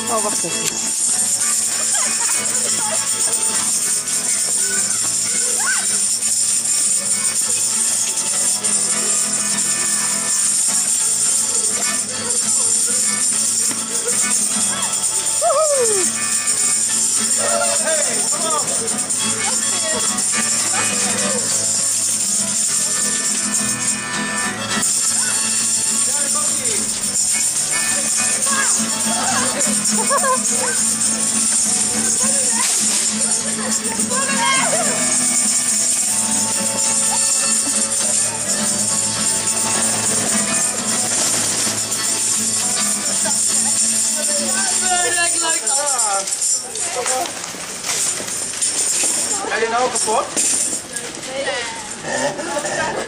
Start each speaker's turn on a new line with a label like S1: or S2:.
S1: Oh, wacht even.
S2: Hey, kom op! Ben je nou kapot?